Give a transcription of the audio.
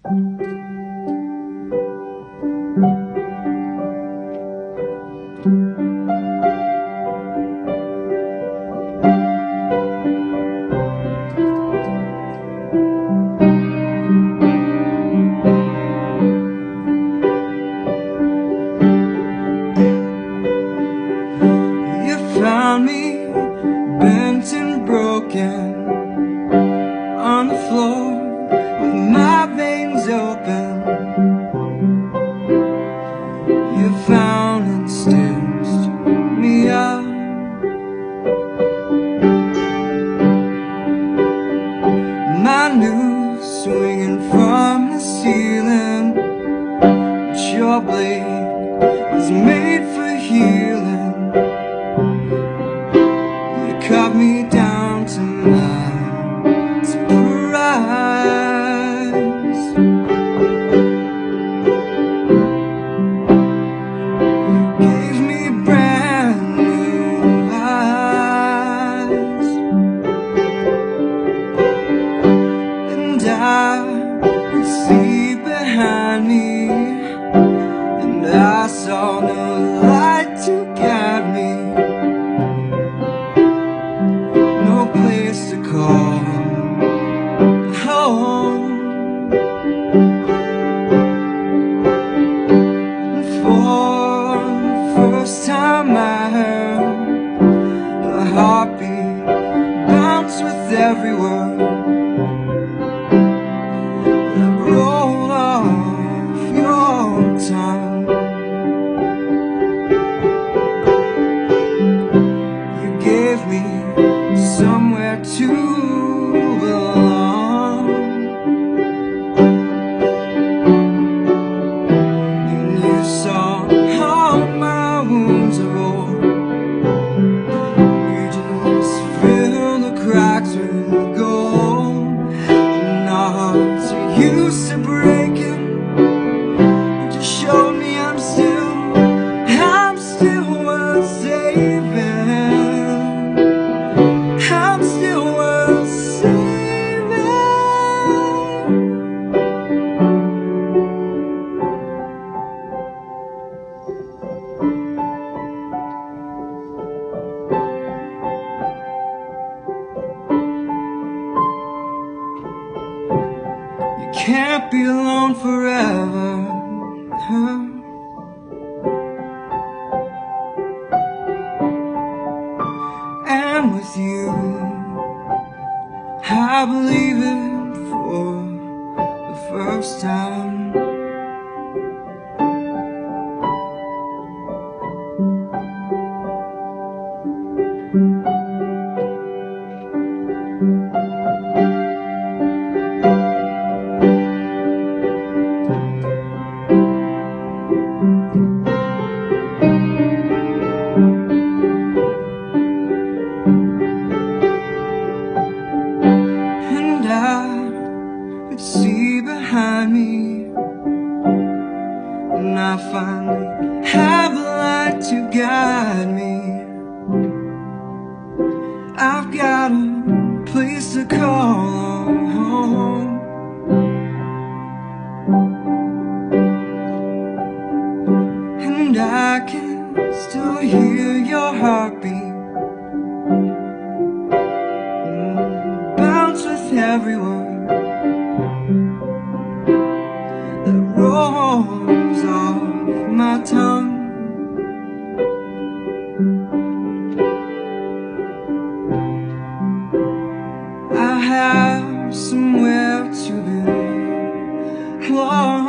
Found me bent and broken on the floor with my veins open. You found and stitched me up. My noose swinging from the ceiling, but your blade was made for healing. Cut me down to my surprise. You gave me brand new eyes, and I could see behind me, and I saw no light to guide me. Place to call home. And for the first time I heard the heartbeat bounce with every word that rolled off your tongue. You gave me somewhere to belong, and you saw all my wounds are old. You just fill the cracks with gold, and our hearts are used to breaking. You just showed me I'm still worth saving. I'm still worth saving. You can't be alone forever, huh? And with you, I believe it for the first time. See behind me, and I finally have a light to guide me. I've got a place to call home, and I can still hear your heartbeat bounce with every word that rolls off my tongue. I have somewhere to belong.